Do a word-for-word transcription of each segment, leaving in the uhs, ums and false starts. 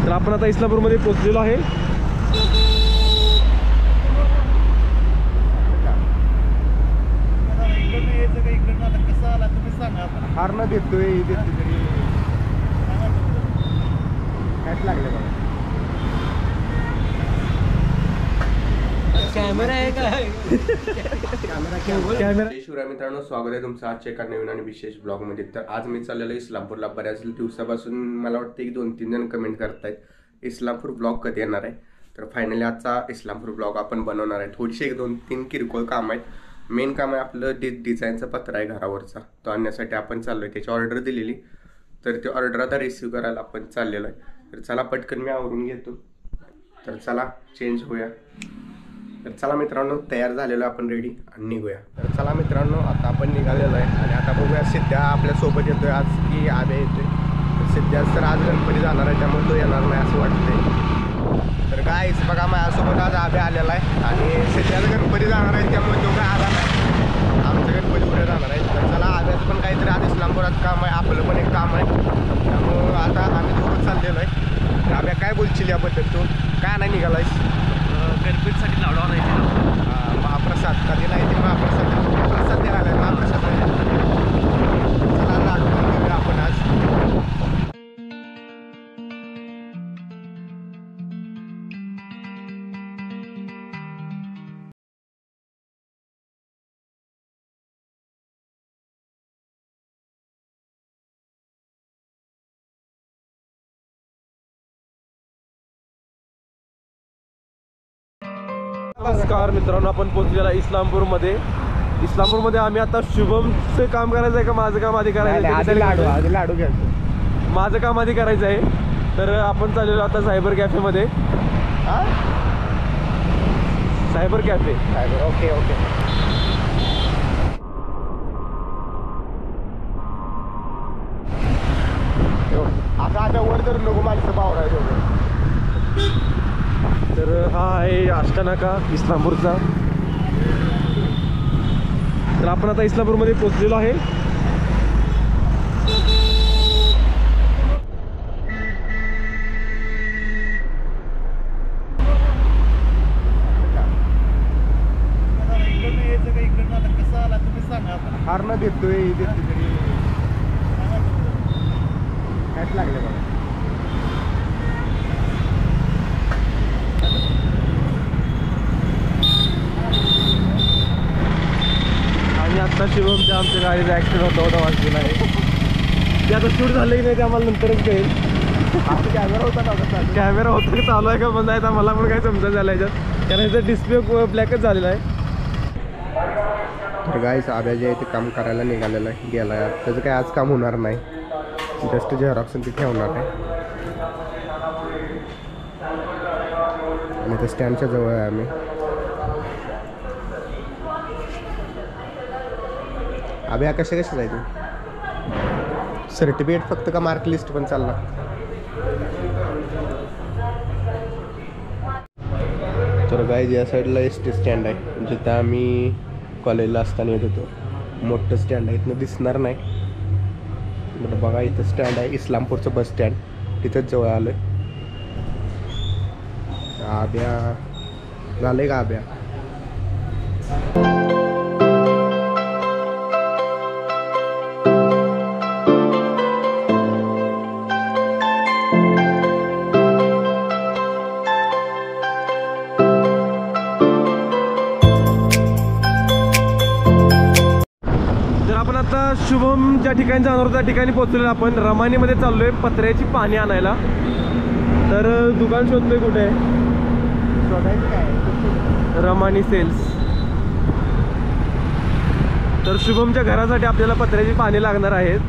तर आपण आता इस्लामपूरमध्ये पोहोचलेलो आहे. हार न देतोय देतो तरी कायच लागले बघा. कॅमेरा आहे का? कॅमेरा. शिवराय मित्रांनो, स्वागत आहे तुमचं आजच्या एका नवीन आणि विशेष ब्लॉग मध्ये. तर आज मी चाललेलो इस्लामपूरला. बऱ्याच दिवसापासून मला वाटतं की दोन तीन जण कमेंट करतायत इस्लामपूर ब्लॉग कधी येणार आहे. तर फायनली आजचा इस्लामपूर ब्लॉग आपण बनवणार आहे. थोडीशी एक दोन तीन किरकोळ काम आहेत. मेन काम आहे आपलं डि डिझाईनचा पत्रा आहे घरावरचा, तो आणण्यासाठी आपण चाललो आहे. त्याची ऑर्डर दिलेली, तर ती ऑर्डर आता रिसीव्ह करायला आपण चाललेलो आहे. तर चला पटकन मी आवरून घेतो. तर चला चेंज होऊया. तर चला मित्रांनो, तयार झालेलो आपण रेडी आणि निघूया. तर चला मित्रांनो, आता आपण निघालेलो आहे आणि आता बघूया सिद्ध्या आपल्यासोबत येतोय आज की आब्या येतोय. तर सिद्ध्या तर आज गणपती जाणार आहे, त्यामुळे तो येणार नाही असं वाटतंय. तर काय बघा, माझ्यासोबत आज आब्या आलेला आहे आणि सिद्ध्याचा गणपती जाणार आहे, त्यामुळे तो काय आला नाही. आमचं गणपती पुढे जाणार आहे. तर चला, आब्याचं पण काहीतरी आज इस्लामपुरात काम आहे, आपलं पण एक काम आहे. त्यामुळं आता आम्ही दोघं चाललेलो आहे. आब्या काय बोलशील याबद्दल? तू काय नाही निघालायस? गणपतीसाठी लाडू आणायचे. महाप्रसाद कधीला येते? महाप्रसाद प्रसाद द्यायला आलाय. महाप्रसाद चला लाडू पण घेऊया आपण आज. नमस्कार मित्रांनो, आपण पोहोचलेला इस्लामपूरमध्ये. इस्लामपूरमध्ये आम्ही आता शुभमचं काम करायचं आहे का माझं काम आधी करायचं आहे? लाडू आधी लाडू घ्यायचं. माझं काम आधी करायचं आहे. तर आपण चाललेलो आता सायबर कॅफेमध्ये. Cyber cafe. Okay okay. आता आता वर तर नको माणसं बावरायचं. तर हा आहे आष्टानाका इस्लामपूरचा. तर आपण आता इस्लामपूरमध्ये पोहोचलेलो आहे. हार न देतोय देतो तरी कायच लागले बघा. आणि आता शिवमच्या आमच्या गाडीचा ॲक्सिडेंट होता होता वाचलेला आहे. ते आता शूट झालं की नाही ते आम्हाला नंतरच कळेल. कॅमेरा होता ना? कॅमेरा होता की चालू आहे का बंद आहे, मला पण काही समजा झालं याच्यात, कारण याचा डिस्प्ले ब्लॅकच झालेला आहे. तर गाईस, आब्या जे आहे ते काम करायला निघालेलं आहे, गेला आहे. त्याचं काही आज काम होणार नाही, जस्ट झेरॉक्स ते ठेवणार आहे. आणि ते स्टँडच्या जवळ आहे आम्ही. आब्या कशा कशा जायचं? सर्टिफिकेट फक्त का मार्क लिस्ट पण चालणार? तर गाईज, या साईडला एस टी स्टँड आहे, जिथं आम्ही कॉलेजला असताना येत होतो. मोठं स्टँड आहे, इथनं दिसणार नाही बट बघा इथं स्टँड आहे, इस्लामपूरचं बस स्टँड. तिथंच जवळ आलं आहे. आब्या झालं आहे का आब्या? आता शुभम ज्या ठिकाणी जाणार होता त्या ठिकाणी पोहोचलेलो आपण. रमानीमध्ये चाललोय पत्र्याची पाणी आणायला. तर दुकान शोधतोय कुठे आहे? शोधायचं काय? रमानी सेल्स. तर शुभमच्या घरासाठी आपल्याला पत्र्याची पाणी लागणार आहेत.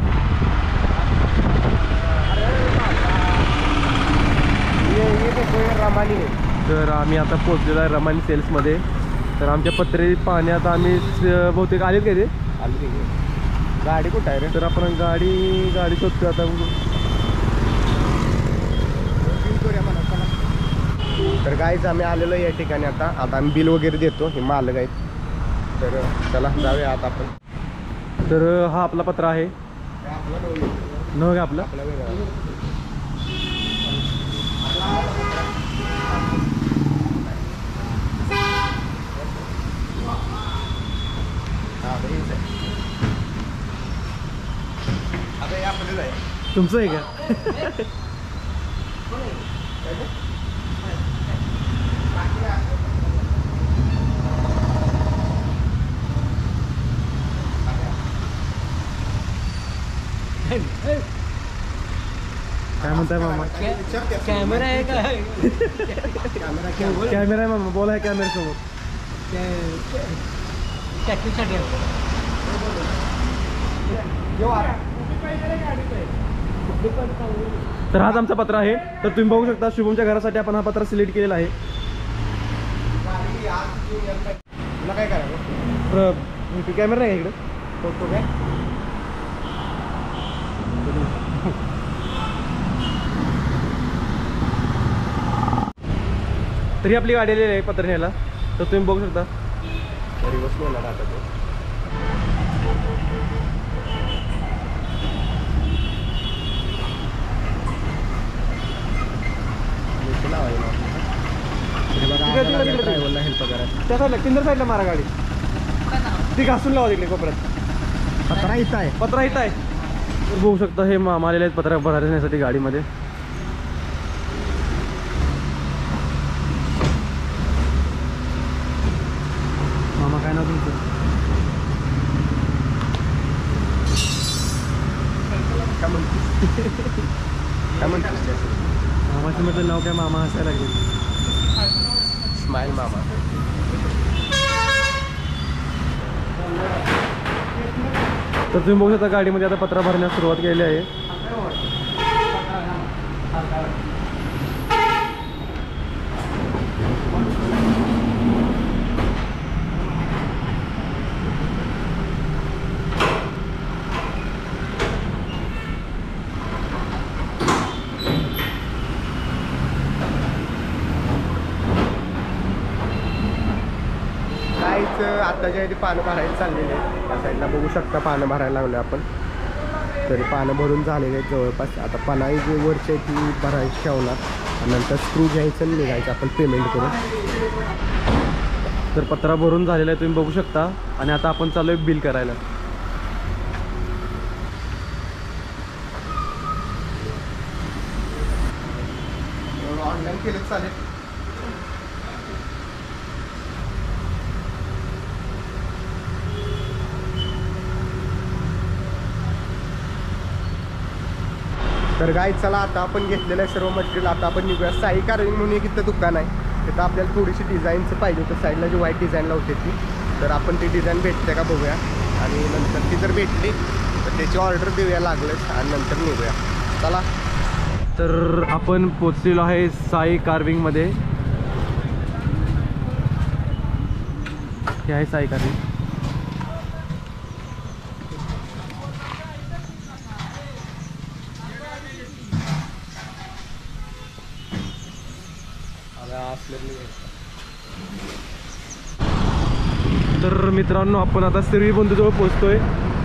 रमानी. तर आम्ही आता पोहोचलेलो आहे रमानी सेल्समध्ये. तर आमच्या पत्र्याची पाणी आता आम्ही बहुतेक आलेत काय ते गाडी कुठं आहे रे? तर आपण गाडी गाडी शोधतो आता. तर गाईच आम्ही आलेलो या ठिकाणी. आता आता आम्ही बिल वगैरे देतो, हे मालक आहेत. तर चला जाऊया आता आपण. तर हा आपला पत्रा आहे. नव्हे आपला तुमचं आहे का? काय म्हणताय मामा? कॅमेरा आहे का? कॅमेरा आहे मामा, बोला कॅमेरा समोर. टॅक्सीसाठी तर हाच आमचा पत्रा आहे. तर तुम्ही बघू शकता शुभमच्या घरासाठी आपण हा पत्रा सिलेक्ट केलेला आहे. तुला काय करावं? कॅमेरा आहे इकडे. फोटो काय? तरी आपली गाडी आलेली आहे पत्र न्यायला. तर तुम्ही बघू शकता रिवर्स होणार आता तो. ड्रायव्हरला हेल्प करा. त्या साईडला किंदर साईडला मारा गाडी. ती घासून लावा तिकडे कोपऱ्यात. पत्रा इथं आहे. पत्रा इथं आहे. तर बघू शकता हे मामा आलेले आहेत पत्रा भरण्यासाठी गाडीमध्ये. मामा काय नाव तुमचं? काय म्हणते काय म्हणते मामाचं म्हटलं नाव काय? मामा हसायला लागले. स्माइल मामा. तर तुम्ही बघू शकता गाडीमध्ये आता पत्रा भरण्यास सुरुवात केलेली आहे. काहीच आता जे आहे ते पानं भरायला चाललेले आहेत. त्या साईडला बघू शकता पानं भरायला लागले आपण. तरी पानं भरून झालेले आहेत जवळपास. आता पानाही जे वरची आहे ती भरायची ठेवणार. नंतर स्क्रू घ्यायचं आणि निघायचं आपण पेमेंट करून. तर पत्रा भरून झालेला आहे तुम्ही बघू शकता. आणि आता आपण चालू आहे बिल करायला. ऑनलाईन केलं चालेल. तर गाई चला आता आपण घेतलेलं आहे सर्व मटेरियल. आता आपण निघूया. साई कार्विंग म्हणून एक इथं दुकान आहे. तिथं आपल्याला थोडीशी डिझाईनचं पाहिजे होतं. साईडला जी व्हाईट डिझाईन लावते ती. तर आपण ती डिझाईन भेटते का बघूया. आणि नंतर ती जर भेटली तर त्याची ऑर्डर देऊया लागलंच. आणि नंतर निघूया. चला. तर आपण पोचलेलो आहे साई कार्विंगमध्ये. हे आहे साई कार्विंग. तर मित्रांनो आपण आता सिरवी बंधूजवळ पोहोचतोय.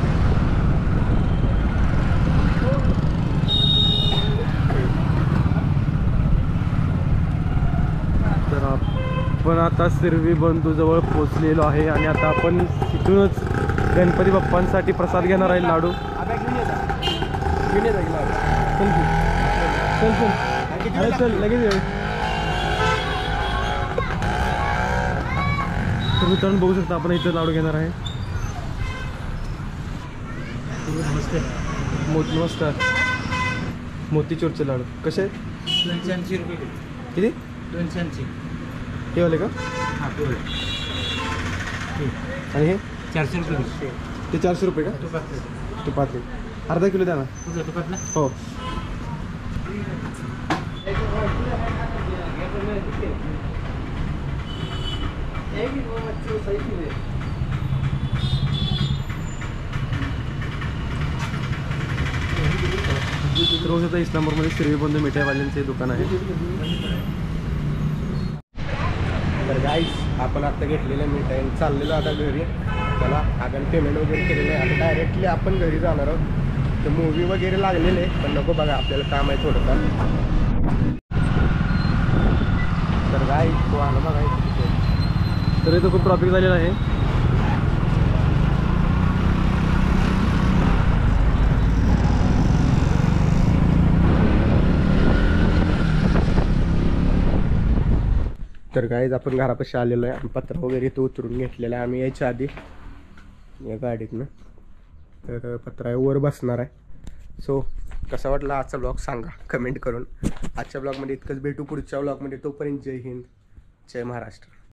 तर आपण आता सिरवी बंधूजवळ पोहोचलेलो आहे. आणि आता आपण इथूनच गणपती बाप्पांसाठी प्रसाद घेणार आहे. लाडू चल चल चल लगेच येऊ. तर मित्रांनो बघू शकता आपण इथं लाडू घेणार आहे. नमस्ते. मो नमस्कार. मोतीचूरचे लाडू कसे आहेत? दोनशे ऐंशी रुपये किती? दोनशे ऐंशी. हे वाले का? हां आणि हे चारशे रुपये. ते चारशे रुपये का? तुपातलं तुपातले अर्धा किलो द्या ना. तुझं तुपातलं हो. रोज आता इस्लामपूरमध्ये सिरवी बंधू मिठाईवाल्यांचे दुकान आहे. तर गाईस आपण आता घेतलेलं मिठाई चाललेलो आता घरी. त्याला आपण पेमेंट वगैरे केलेलं आहे. आता डायरेक्टली आपण घरी जाणार आहोत. तर मूवी वगैरे लागलेले पण नको बघा आपल्याला काम आहे थोडंफार. तर गाईस तो आला बघा इथे. तर इथं खूप ट्रॉफिक झालेलं आहे. तर गाईज आपण घरापाशी आलेलो आहे आणि पत्र वगैरे इथं उतरून घेतलेलं आहे आम्ही यायच्या आधी या गाडीतनं. तर पत्रा वर बसणार आहे. सो कसा वाटला आजचा ब्लॉग सांगा कमेंट करून. आजच्या ब्लॉगमध्ये इतकंच, भेटू पुढच्या ब्लॉगमध्ये. तोपर्यंत जय हिंद, जय महाराष्ट्र.